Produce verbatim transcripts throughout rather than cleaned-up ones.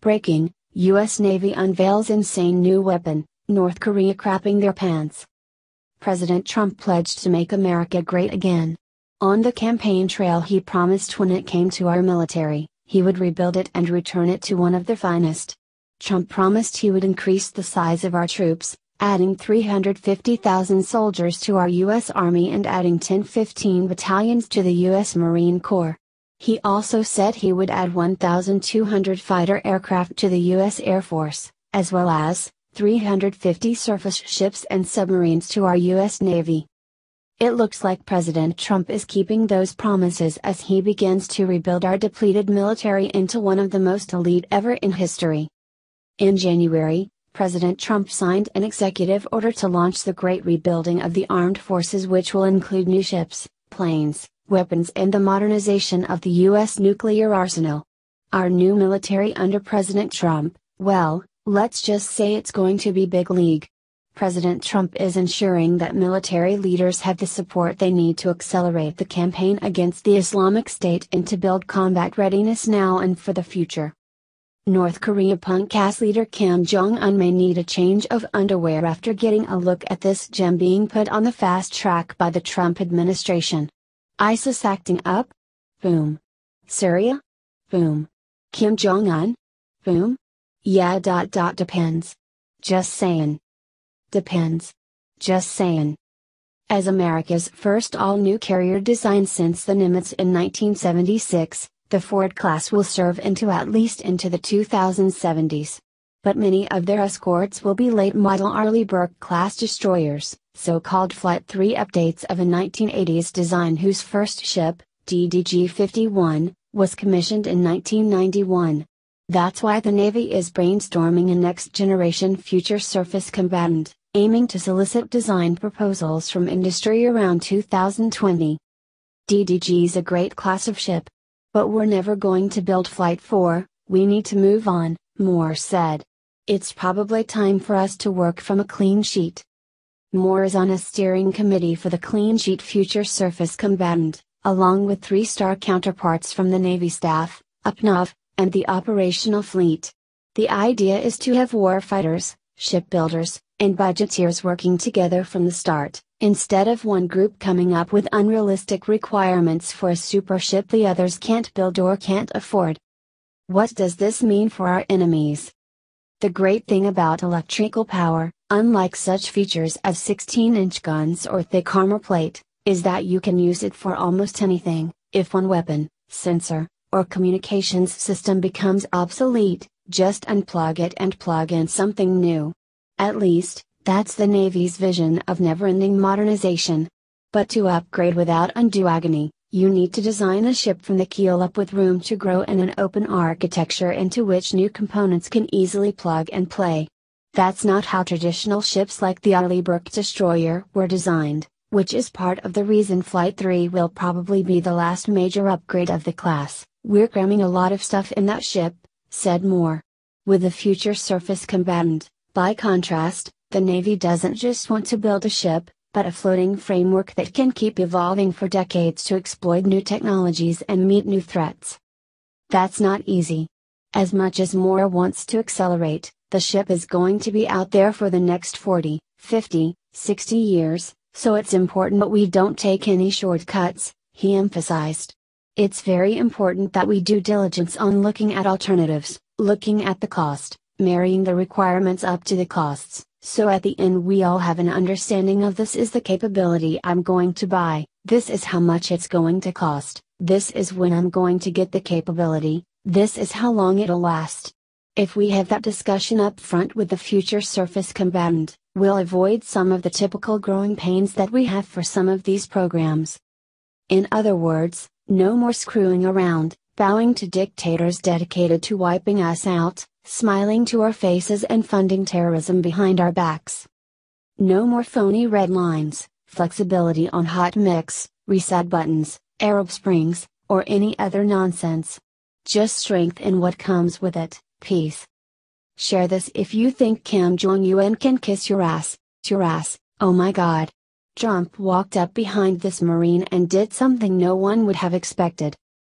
Breaking, U S Navy unveils insane new weapon, North Korea crapping their pants. President Trump pledged to make America great again. On the campaign trail he promised when it came to our military, he would rebuild it and return it to one of the finest. Trump promised he would increase the size of our troops, adding three hundred fifty thousand soldiers to our U S Army and adding ten to fifteen battalions to the U S Marine Corps. He also said he would add one thousand two hundred fighter aircraft to the U S Air Force, as well as three hundred fifty surface ships and submarines to our U S Navy. It looks like President Trump is keeping those promises as he begins to rebuild our depleted military into one of the most elite ever in history. In January, President Trump signed an executive order to launch the great rebuilding of the armed forces, which will include new ships, planes, weapons and the modernization of the U S nuclear arsenal. Our new military under President Trump, well, let's just say it's going to be big league. President Trump is ensuring that military leaders have the support they need to accelerate the campaign against the Islamic State and to build combat readiness now and for the future. North Korea punk-ass leader Kim Jong-un may need a change of underwear after getting a look at this gem being put on the fast track by the Trump administration. ISIS acting up? Boom. Syria? Boom. Kim Jong-un? Boom. Yeah dot dot depends. Just saying. Depends. Just saying. As America's first all-new carrier design since the Nimitz in nineteen seventy-six, the Ford class will serve into at least into the two thousand seventies. But many of their escorts will be late-model Arleigh Burke-class destroyers, so-called Flight three updates of a nineteen eighties design whose first ship, D D G fifty-one, was commissioned in nineteen ninety-one. That's why the Navy is brainstorming a next-generation future surface combatant, aiming to solicit design proposals from industry around two thousand twenty. D D G's a great class of ship. But we're never going to build Flight four, we need to move on, Moore said. It's probably time for us to work from a clean sheet. Moore is on a steering committee for the Clean Sheet Future Surface Combatant, along with three-star counterparts from the Navy staff, U P N O V, and the operational fleet. The idea is to have warfighters, shipbuilders, and budgeteers working together from the start, instead of one group coming up with unrealistic requirements for a super ship the others can't build or can't afford. What does this mean for our enemies? The great thing about electrical power, unlike such features as sixteen inch guns or thick armor plate, is that you can use it for almost anything. If one weapon, sensor, or communications system becomes obsolete, just unplug it and plug in something new. At least, that's the Navy's vision of never-ending modernization. But to upgrade without undue agony, you need to design a ship from the keel up with room to grow and an open architecture into which new components can easily plug and play. That's not how traditional ships like the Arleigh Burke destroyer were designed, which is part of the reason Flight three will probably be the last major upgrade of the class. We're cramming a lot of stuff in that ship, said Moore. With the future surface combatant, by contrast, the Navy doesn't just want to build a ship, but a floating framework that can keep evolving for decades to exploit new technologies and meet new threats. That's not easy. As much as Moore wants to accelerate, the ship is going to be out there for the next forty, fifty, sixty years, so it's important that we don't take any shortcuts, he emphasized. It's very important that we do diligence on looking at alternatives, looking at the cost, marrying the requirements up to the costs, so at the end we all have an understanding of this is the capability I'm going to buy, this is how much it's going to cost, this is when I'm going to get the capability, this is how long it'll last. If we have that discussion up front with the future surface combatant, we'll avoid some of the typical growing pains that we have for some of these programs. In other words, no more screwing around, bowing to dictators dedicated to wiping us out, smiling to our faces and funding terrorism behind our backs. No more phony red lines, flexibility on hot mix, reset buttons, Arab Springs, or any other nonsense. Just strength in what comes with it, peace. Share this if you think Kim Jong-un can kiss your ass, your ass, oh my god. Trump walked up behind this Marine and did something no one would have expected.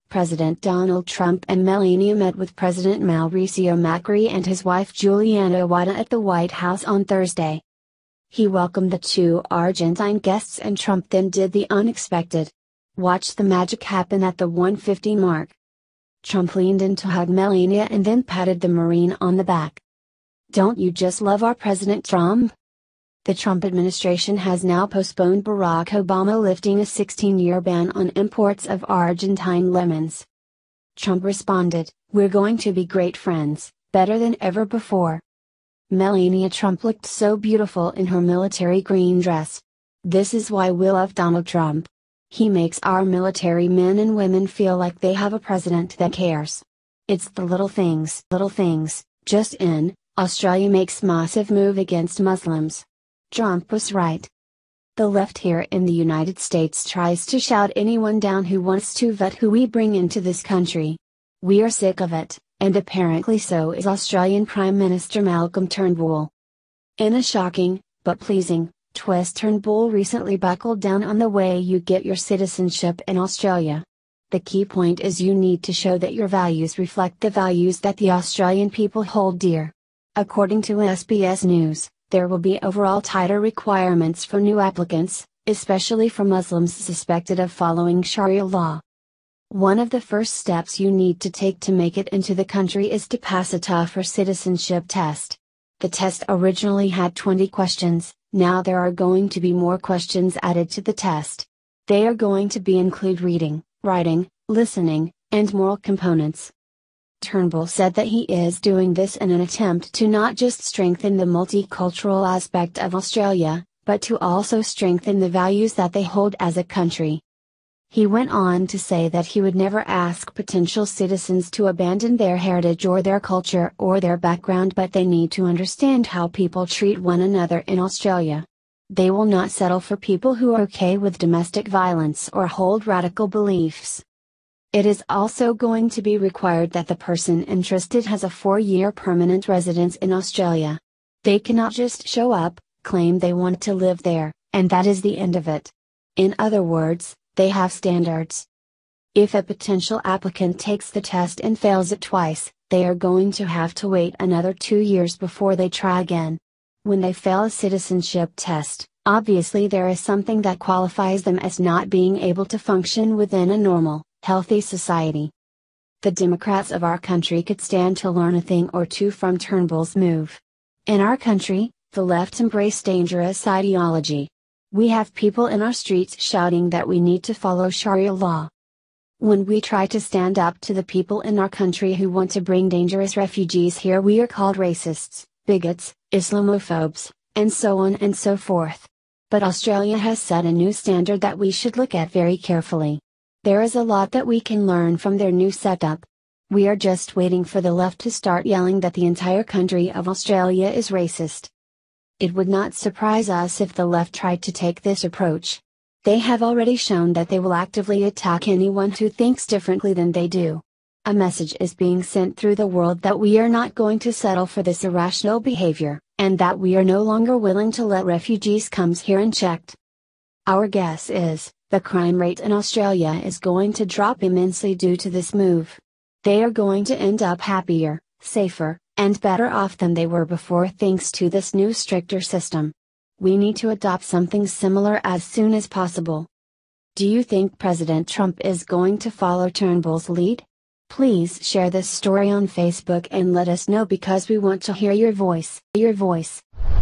President Donald Trump and Melania met with President Mauricio Macri and his wife Juliana Wada at the White House on Thursday. He welcomed the two Argentine guests and Trump then did the unexpected. Watch the magic happen at the one fifty mark. Trump leaned in to hug Melania and then patted the Marine on the back. "Don't you just love our President Trump?" The Trump administration has now postponed Barack Obama lifting a sixteen-year ban on imports of Argentine lemons. Trump responded, "We're going to be great friends, better than ever before." Melania Trump looked so beautiful in her military green dress. "This is why we love Donald Trump. He makes our military men and women feel like they have a president that cares. It's the little things, little things, just in, Australia makes massive move against Muslims." Trump was right. The left here in the United States tries to shout anyone down who wants to vet who we bring into this country. We are sick of it, and apparently so is Australian Prime Minister Malcolm Turnbull. In a shocking, but pleasing, twist, Turnbull recently buckled down on the way you get your citizenship in Australia. The key point is you need to show that your values reflect the values that the Australian people hold dear. According to S B S News, there will be overall tighter requirements for new applicants, especially for Muslims suspected of following Sharia law. One of the first steps you need to take to make it into the country is to pass a tougher citizenship test. The test originally had twenty questions, now there are going to be more questions added to the test. They are going to be include reading, writing, listening, and moral components. Turnbull said that he is doing this in an attempt to not just strengthen the multicultural aspect of Australia, but to also strengthen the values that they hold as a country. He went on to say that he would never ask potential citizens to abandon their heritage or their culture or their background, but they need to understand how people treat one another in Australia. They will not settle for people who are okay with domestic violence or hold radical beliefs. It is also going to be required that the person interested has a four-year permanent residence in Australia. They cannot just show up, claim they want to live there, and that is the end of it. In other words, they have standards. If a potential applicant takes the test and fails it twice, they are going to have to wait another two years before they try again. When they fail a citizenship test, obviously there is something that qualifies them as not being able to function within a normal, healthy society. The Democrats of our country could stand to learn a thing or two from Turnbull's move. In our country, the left embrace dangerous ideology. We have people in our streets shouting that we need to follow Sharia law. When we try to stand up to the people in our country who want to bring dangerous refugees here, we are called racists, bigots, Islamophobes, and so on and so forth. But Australia has set a new standard that we should look at very carefully. There is a lot that we can learn from their new setup. We are just waiting for the left to start yelling that the entire country of Australia is racist. It would not surprise us if the left tried to take this approach. They have already shown that they will actively attack anyone who thinks differently than they do. A message is being sent through the world that we are not going to settle for this irrational behavior, and that we are no longer willing to let refugees come here unchecked. Our guess is, the crime rate in Australia is going to drop immensely due to this move. They are going to end up happier, safer, and better off than they were before thanks to this new stricter system. We need to adopt something similar as soon as possible. Do you think President Trump is going to follow Turnbull's lead? Please share this story on Facebook and let us know because we want to hear your voice. Your voice.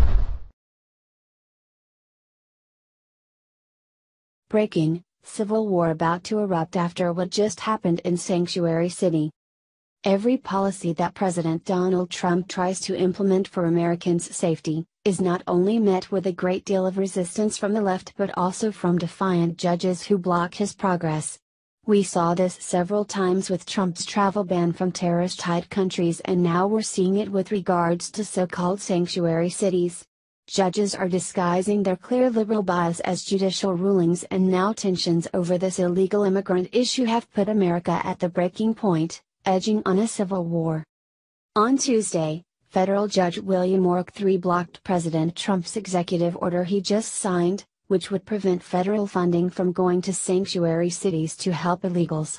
Breaking, civil war about to erupt after what just happened in Sanctuary City. Every policy that President Donald Trump tries to implement for Americans' safety, is not only met with a great deal of resistance from the left but also from defiant judges who block his progress. We saw this several times with Trump's travel ban from terrorist-hit countries, and now we're seeing it with regards to so-called sanctuary cities. Judges are disguising their clear liberal bias as judicial rulings, and now tensions over this illegal immigrant issue have put America at the breaking point, edging on a civil war. On Tuesday, federal judge William W W three blocked President Trump's executive order he just signed, which would prevent federal funding from going to sanctuary cities to help illegals.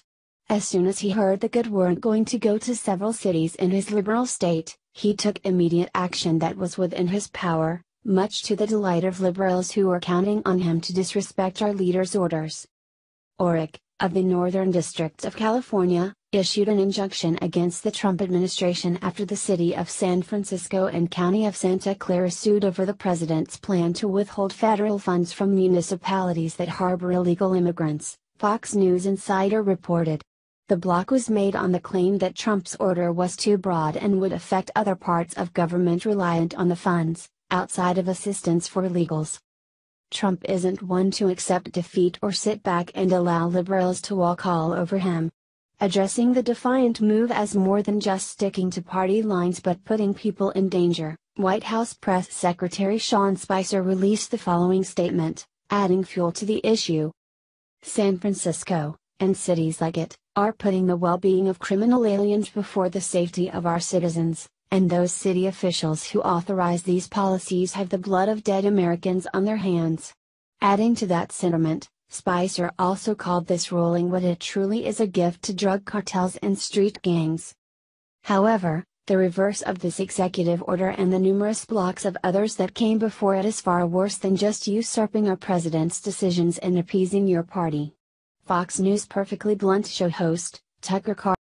As soon as he heard the good weren't going to go to several cities in his liberal state, he took immediate action that was within his power, much to the delight of liberals who were counting on him to disrespect our leader's orders. Orrick, of the Northern District of California, issued an injunction against the Trump administration after the city of San Francisco and county of Santa Clara sued over the president's plan to withhold federal funds from municipalities that harbor illegal immigrants, Fox News Insider reported. The block was made on the claim that Trump's order was too broad and would affect other parts of government reliant on the funds, outside of assistance for illegals. Trump isn't one to accept defeat or sit back and allow liberals to walk all over him. Addressing the defiant move as more than just sticking to party lines but putting people in danger, White House Press Secretary Sean Spicer released the following statement, adding fuel to the issue. San Francisco, and cities like it, are putting the well-being of criminal aliens before the safety of our citizens, and those city officials who authorize these policies have the blood of dead Americans on their hands. Adding to that sentiment, Spicer also called this ruling what it truly is, a gift to drug cartels and street gangs. However, the reverse of this executive order and the numerous blocks of others that came before it is far worse than just usurping a president's decisions and appeasing your party. Fox News Perfectly Blunt show host, Tucker Carlson